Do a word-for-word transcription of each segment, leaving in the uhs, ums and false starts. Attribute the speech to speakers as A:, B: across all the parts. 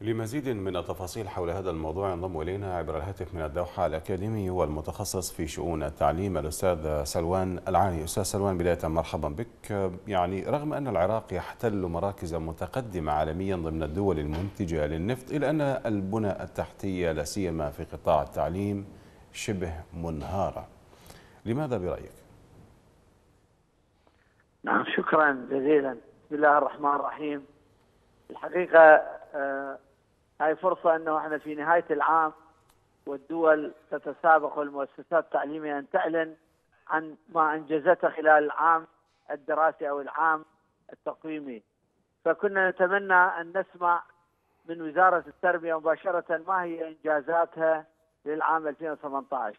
A: لمزيد من التفاصيل حول هذا الموضوع ينضم إلينا عبر الهاتف من الدوحة الأكاديمي والمتخصص في شؤون التعليم الأستاذ سلوان العاني. أستاذ سلوان، بداية مرحبا بك. يعني رغم أن العراق يحتل مراكز متقدمة عالميا ضمن الدول المنتجة للنفط، إلا أن البنى التحتية لا سيما في قطاع التعليم شبه منهارة. لماذا برأيك؟
B: نعم، شكرا جزيلا. بسم الله الرحمن الرحيم. الحقيقة آه هاي فرصة أنه احنا في نهاية العام والدول تتسابق والمؤسسات التعليمية أن تعلن عن ما أنجزته خلال العام الدراسي أو العام التقويمي، فكنا نتمنى أن نسمع من وزارة التربية مباشرة ما هي إنجازاتها للعام ألفين وثمانية عشر.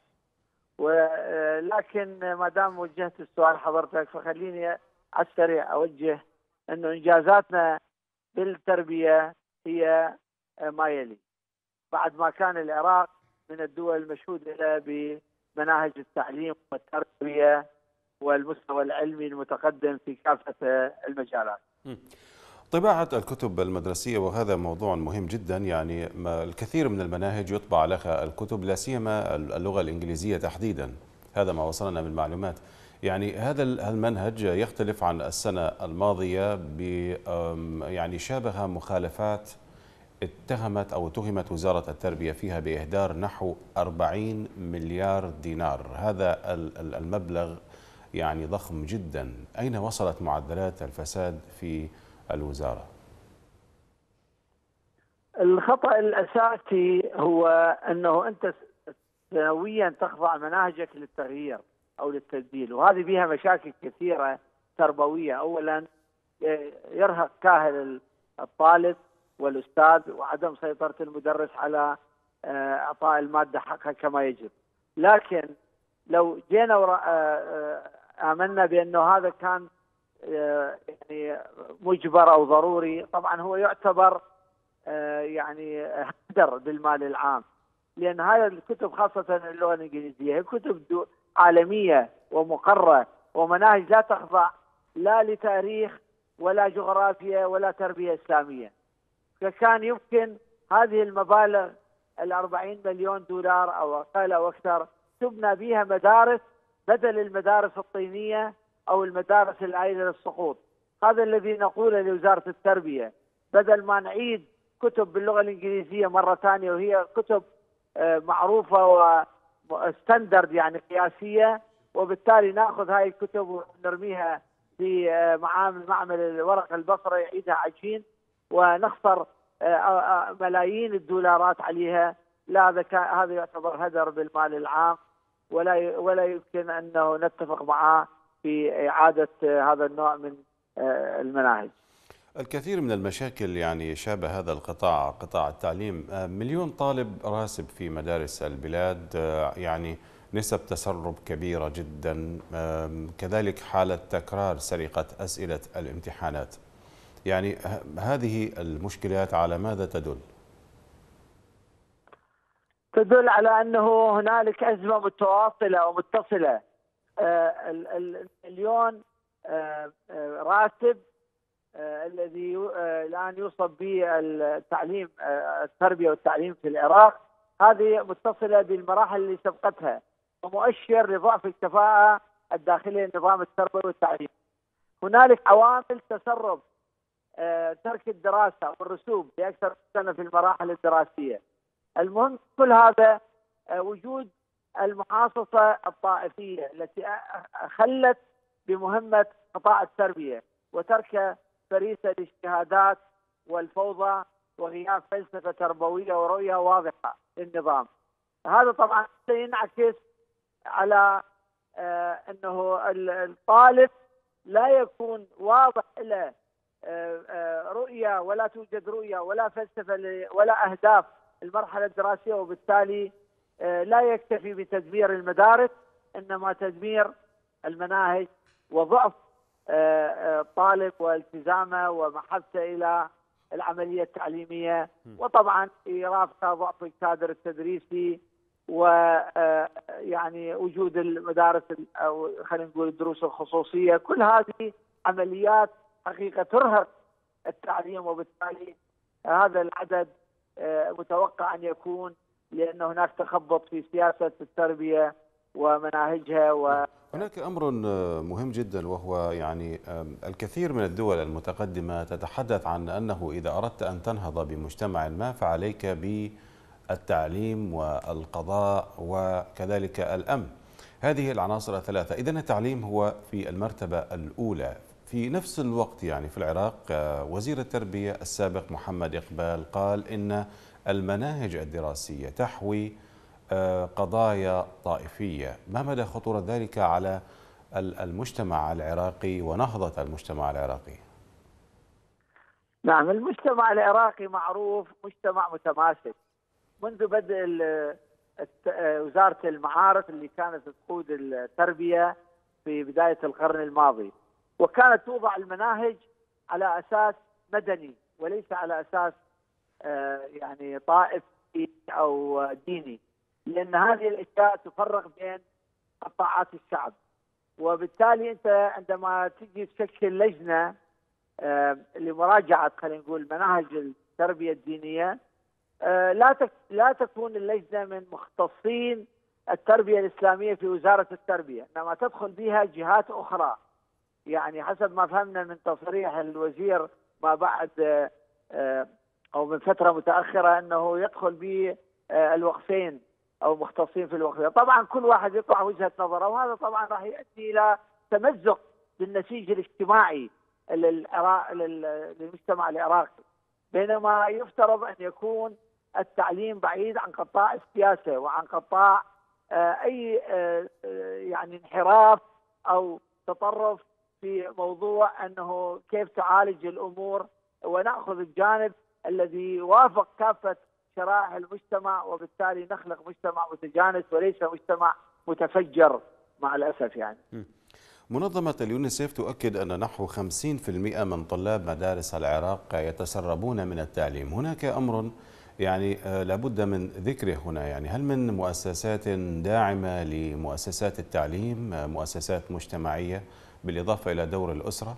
B: ولكن ما دام وجهت السؤال حضرتك فخليني على السريع أوجه أنه إنجازاتنا بالتربية هي ما يلي. بعد ما كان العراق من الدول المشهود لها بمناهج التعليم والتربية والمستوى العلمي المتقدم في كافة المجالات.
A: طباعة الكتب المدرسية، وهذا موضوع مهم جدا. يعني الكثير من المناهج يطبع لها الكتب، لا سيما اللغة الإنجليزية تحديدا، هذا ما وصلنا من معلومات. يعني هذا المنهج يختلف عن السنة الماضية، ب يعني شابه مخالفات اتهمت أو اتهمت وزارة التربية فيها بإهدار نحو أربعين مليار دينار. هذا المبلغ يعني ضخم جدا. أين وصلت معدلات الفساد في الوزارة؟
B: الخطأ الأساسي هو أنه أنت سنويا تخضع مناهجك للتغيير أو للتبديل، وهذه بها مشاكل كثيرة تربوية. أولا يرهق كاهل الطالب والأستاذ وعدم سيطرة المدرس على إعطاء المادة حقها كما يجب. لكن لو جينا آمنا بأنه هذا كان يعني مجبر أو ضروري، طبعا هو يعتبر يعني هدر بالمال العام، لأن هذه الكتب خاصة اللغة الإنجليزية هي كتب عالمية ومقرة ومناهج لا تخضع لا لتاريخ ولا جغرافيا ولا تربية إسلامية. فكان يمكن هذه المبالغ الأربعين مليون دولار أو أقل أو أكثر تبنى بها مدارس بدل المدارس الطينية أو المدارس العائلة للسقوط. هذا الذي نقوله لوزارة التربية، بدل ما نعيد كتب باللغة الإنجليزية مرة ثانية وهي كتب معروفة وستاندرد يعني قياسية، وبالتالي ناخذ هاي الكتب ونرميها في معامل معمل الورق البصرة يعيدها عجين ونخسر ملايين الدولارات عليها. لا، هذا هذا يعتبر هدر بالمال العام، ولا ولا يمكن انه نتفق معه في اعاده هذا النوع من المناهج.
A: الكثير من المشاكل يعني شابه هذا القطاع، قطاع التعليم. مليون طالب راسب في مدارس البلاد، يعني نسب تسرب كبيرة جدا، كذلك حالة تكرار سرقة أسئلة الامتحانات. يعني هذه المشكلات على ماذا تدل؟
B: تدل على أنه هنالك أزمة متواصلة ومتصلة. المليون راتب الذي الآن يوصف به التعليم التربية والتعليم في العراق، هذه متصلة بالمراحل اللي سبقتها ومؤشر لضعف الكفاءة الداخلية لنظام التربية والتعليم. هنالك عوامل تسرب، ترك الدراسة والرسوب لأكثر من سنة في المراحل الدراسية. المهم كل هذا وجود المحاصصة الطائفية التي خلت بمهمة قطاع التربية وترك فريسة الاجتهادات والفوضى وغياب فلسفة تربوية ورؤية واضحة للنظام. هذا طبعا سينعكس على أنه الطالب لا يكون واضح له رؤية، ولا توجد رؤية ولا فلسفة ولا أهداف المرحلة الدراسية، وبالتالي لا يكتفي بتدمير المدارس إنما تدمير المناهج وضعف الطالب والتزامه ومحبته إلى العملية التعليمية، وطبعا يرافقها ضعف الكادر التدريسي ويعني وجود المدارس أو خلينا نقول الدروس الخصوصية. كل هذه عمليات حقيقة ترهق التعليم، وبالتالي هذا العدد متوقع أن يكون، لأن هناك تخبط في سياسة التربية ومناهجها. و
A: هناك أمر مهم جدا، وهو يعني الكثير من الدول المتقدمة تتحدث عن أنه إذا أردت أن تنهض بمجتمع ما فعليك بالتعليم والقضاء وكذلك الأمن، هذه العناصر الثلاثة. إذن التعليم هو في المرتبة الأولى. في نفس الوقت يعني في العراق وزير التربية السابق محمد إقبال قال إن المناهج الدراسية تحوي قضايا طائفية. ما مدى خطورة ذلك على المجتمع العراقي ونهضة المجتمع العراقي؟
B: نعم، المجتمع العراقي معروف مجتمع متماسك منذ بدء وزارة المعارف اللي كانت تقود التربية في بداية القرن الماضي، وكانت توضع المناهج على أساس مدني وليس على أساس يعني طائفي أو ديني، لأن هذه الأشياء تفرق بين قطاعات الشعب. وبالتالي أنت عندما تجي تشكل لجنة لمراجعة خلينا نقول مناهج التربية الدينية، لا لا تكون اللجنة من مختصين التربية الإسلامية في وزارة التربية، إنما تدخل بها جهات أخرى. يعني حسب ما فهمنا من تصريح الوزير ما بعد أو من فترة متأخرة أنه يدخل به الوقفين أو مختصين في الوقفين. طبعا كل واحد يطرح وجهة نظره، وهذا طبعا راح يؤدي إلى تمزق بالنسيج الاجتماعي للمجتمع العراقي، بينما يفترض أن يكون التعليم بعيد عن قطاع السياسة وعن قطاع أي يعني انحراف أو تطرف في موضوع أنه كيف تعالج الأمور، ونأخذ الجانب الذي يوافق كافة شرائح المجتمع، وبالتالي نخلق مجتمع متجانس وليس مجتمع متفجر مع الأسف. يعني
A: منظمة اليونيسيف تؤكد أن نحو خمسين بالمئة من طلاب مدارس العراق يتسربون من التعليم. هناك أمر يعني لابد من ذكره هنا، يعني هل من مؤسسات داعمة لمؤسسات التعليم، مؤسسات مجتمعية بالإضافة إلى دور الأسرة؟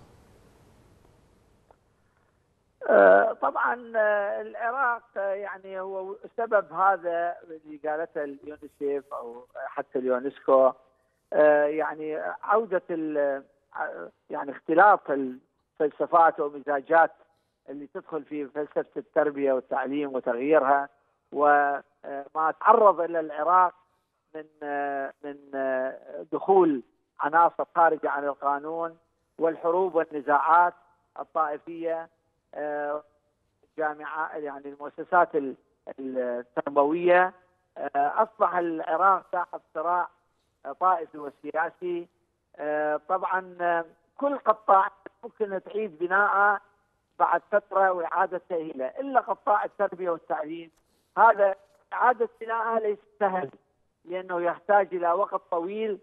B: طبعا العراق يعني هو سبب هذا اللي قالته اليونيسيف أو حتى اليونسكو، يعني عودة يعني اختلاط الفلسفات ومزاجات اللي تدخل في فلسفة التربية والتعليم وتغييرها، وما تعرض إلى العراق من من دخول عناصر خارجة عن القانون والحروب والنزاعات الطائفية. جامعة يعني المؤسسات التربوية، أصبح العراق تحت صراع طائفي وسياسي. طبعا كل قطاع ممكن تعيد بناءه بعد فترة وإعادة تأهيله، إلا قطاع التربية والتعليم هذا إعادة بناءه ليس سهل، لأنه يحتاج إلى وقت طويل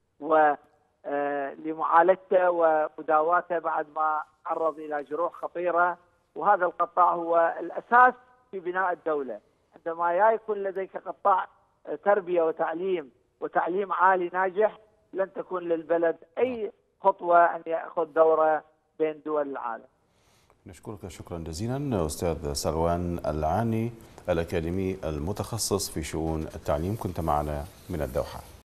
B: ولمعالجته ومداواته بعد ما تعرض إلى جروح خطيرة. وهذا القطاع هو الأساس في بناء الدولة. عندما يكون لديك قطاع تربية وتعليم وتعليم عالي ناجح، لن تكون للبلد أي خطوة أن يأخذ دوره بين دول العالم.
A: نشكرك شكرا جزيلا أستاذ سلوان العاني، الأكاديمي المتخصص في شؤون التعليم، كنت معنا من الدوحة.